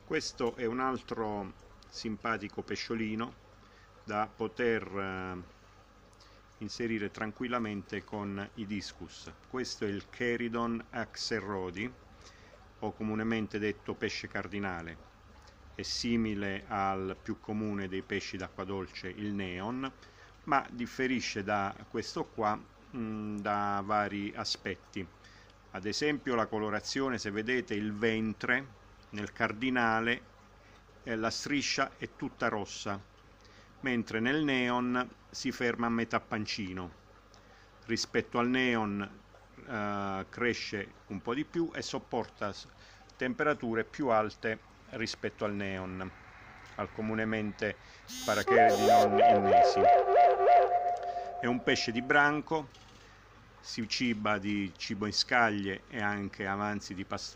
Questo è un altro simpatico pesciolino da poter inserire tranquillamente con i discus. Questo è il Cheridon axelrodi, o comunemente detto pesce cardinale. È simile al più comune dei pesci d'acqua dolce, il neon, ma differisce da questo qua da vari aspetti. Ad esempio la colorazione, se vedete il ventre nel cardinale, la striscia è tutta rossa, mentre nel neon si ferma a metà pancino. Rispetto al neon cresce un po' di più e sopporta temperature più alte rispetto al neon, al comunemente Paracheridon illnesi. È un pesce di branco, si ciba di cibo in scaglie e anche avanzi di pasto